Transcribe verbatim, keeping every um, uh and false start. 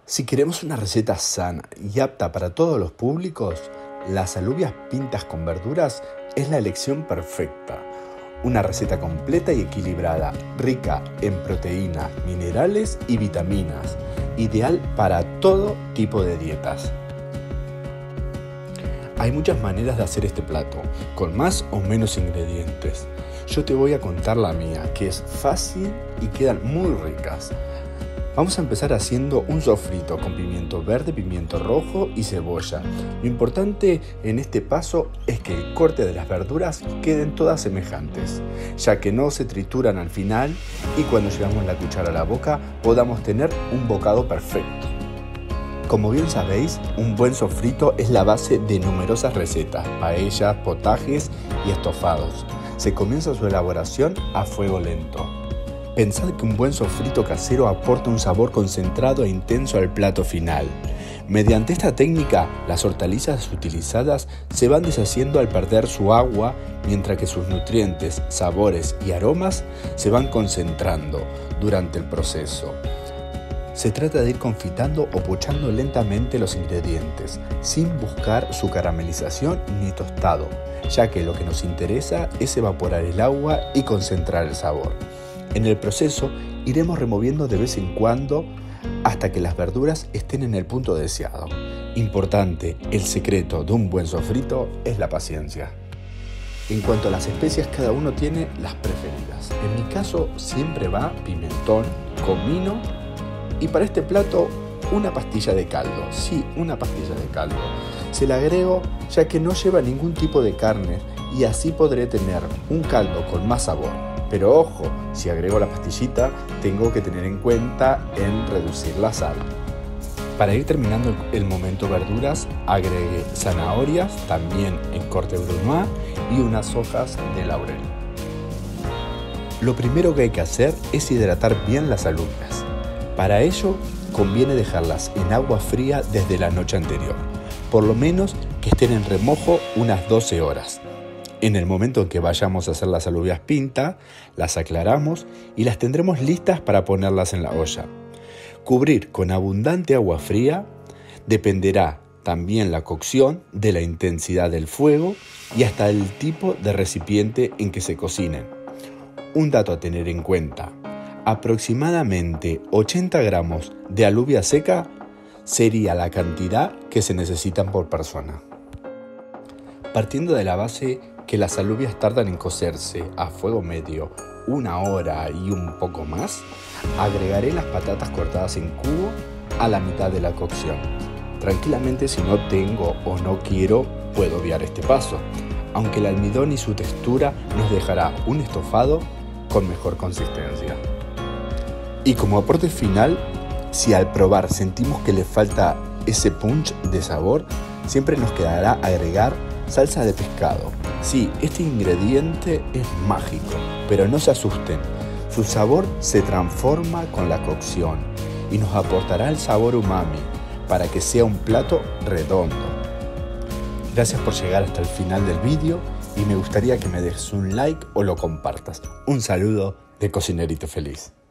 Si queremos una receta sana y apta para todos los públicos, las alubias pintas con verduras es la elección perfecta. Una receta completa y equilibrada, rica en proteínas, minerales y vitaminas, ideal para todo tipo de dietas. Hay muchas maneras de hacer este plato, con más o menos ingredientes. Yo te voy a contar la mía, que es fácil y quedan muy ricas. Vamos a empezar haciendo un sofrito con pimiento verde, pimiento rojo y cebolla. Lo importante en este paso es que el corte de las verduras queden todas semejantes, ya que no se trituran al final y cuando llevamos la cuchara a la boca podamos tener un bocado perfecto. Como bien sabéis, un buen sofrito es la base de numerosas recetas, paellas, potajes y estofados. Se comienza su elaboración a fuego lento. Pensad que un buen sofrito casero aporta un sabor concentrado e intenso al plato final. Mediante esta técnica, las hortalizas utilizadas se van deshaciendo al perder su agua, mientras que sus nutrientes, sabores y aromas se van concentrando durante el proceso. Se trata de ir confitando o pochando lentamente los ingredientes, sin buscar su caramelización ni tostado, ya que lo que nos interesa es evaporar el agua y concentrar el sabor. En el proceso iremos removiendo de vez en cuando hasta que las verduras estén en el punto deseado. Importante, el secreto de un buen sofrito es la paciencia. En cuanto a las especias, cada uno tiene las preferidas. En mi caso siempre va pimentón, comino y para este plato una pastilla de caldo. Sí, una pastilla de caldo. Se la agrego ya que no lleva ningún tipo de carne y así podré tener un caldo con más sabor. Pero ojo, si agrego la pastillita, tengo que tener en cuenta en reducir la sal. Para ir terminando el momento verduras, agregué zanahorias, también en corte brunoise, y unas hojas de laurel. Lo primero que hay que hacer es hidratar bien las alubias. Para ello, conviene dejarlas en agua fría desde la noche anterior, por lo menos que estén en remojo unas doce horas. En el momento en que vayamos a hacer las alubias pinta, las aclaramos y las tendremos listas para ponerlas en la olla. Cubrir con abundante agua fría, dependerá también la cocción de la intensidad del fuego y hasta el tipo de recipiente en que se cocinen. Un dato a tener en cuenta, aproximadamente ochenta gramos de alubia seca sería la cantidad que se necesitan por persona. Partiendo de la base que las alubias tardan en cocerse a fuego medio una hora y un poco más, agregaré las patatas cortadas en cubo a la mitad de la cocción. Tranquilamente, si no tengo o no quiero, puedo obviar este paso, aunque el almidón y su textura nos dejará un estofado con mejor consistencia. Y como aporte final, si al probar sentimos que le falta ese punch de sabor, siempre nos quedará agregar salsa de pescado. Sí, este ingrediente es mágico, pero no se asusten. Su sabor se transforma con la cocción y nos aportará el sabor umami para que sea un plato redondo. Gracias por llegar hasta el final del vídeo y me gustaría que me des un like o lo compartas. Un saludo de Cocinerito Feliz.